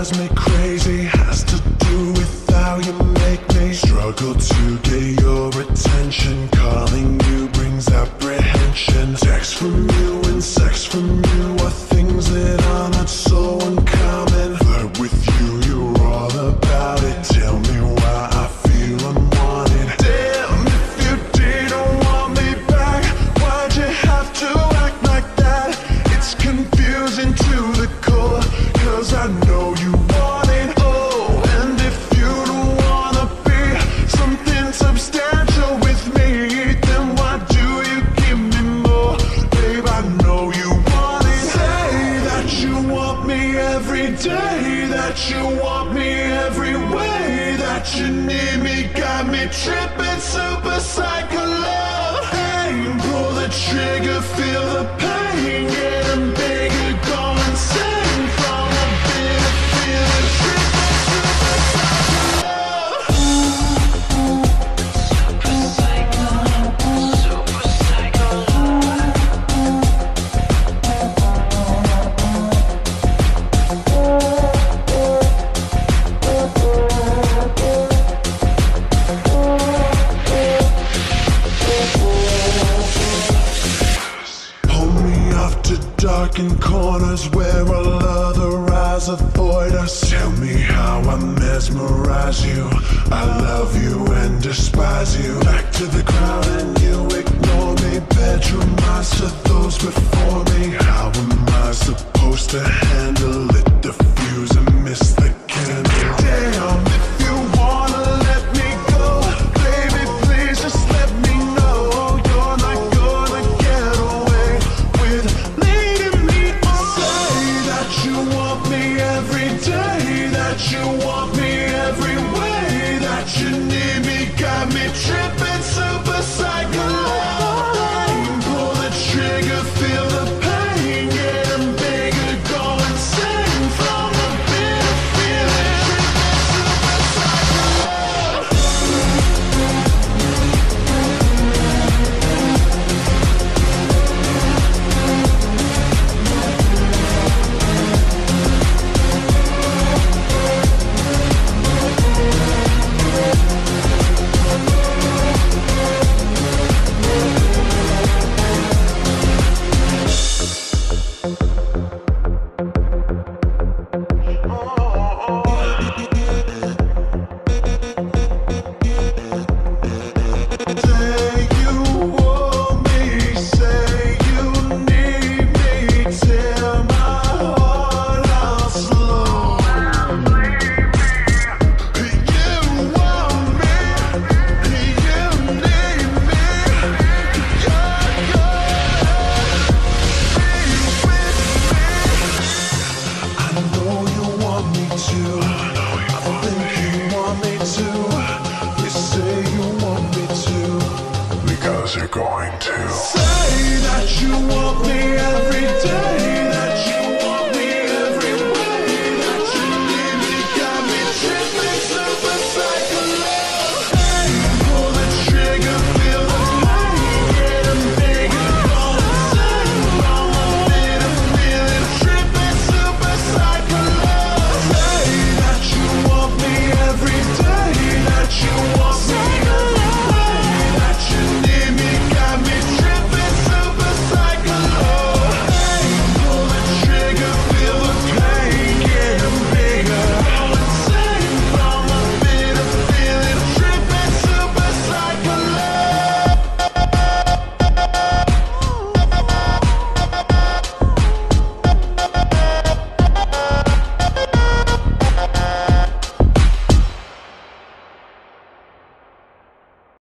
drives me crazy has to do with how you make me struggle to get your attention. Calling you brings apprehension. Text from you and sex from you are things that are not so uncommon. Flirt with you, you're all about it. Tell me why I feel unwanted. Damn, if you didn't want me back, why'd you have to act like that? It's confusing to the core, cause I know you want it. Oh, and if you don't wanna be something substantial with me, then why do you give me more? Babe, I know you want it. Say that you want me every day, that you want me every way, that you need me, got me tripping, super psycho love. Aim, pull the trigger, feel the pain, getting bigger, go insane from a bit of feeling, tripping, super psycho love. Super psycho, super psycho love. Pull me off to darkened corners where all other eyes avoid us. Tell me how I mesmerize you. I love you and despise you. Back to the crowd and you ignore me. Bedroom eyes to those before me. How am I supposed to handle it? Diffuse and miss the candle. Damn, if you wanna let me go, baby, please just let me know. You're not gonna get away with leading me on. Say that you want me every day, that you want me every way, that you need me, got me tripping, super psycho love. Pull the trigger, feel the pain, getting bigger, go insane from a bit of feeling, tripping, super psycho love. Say you want me, say you need me, tear my heart out slow. You want me, you need me, you're gonna be with me. I know you want me to, I think you want me to. You say you want me to, because you're going to. Say that you want me every day,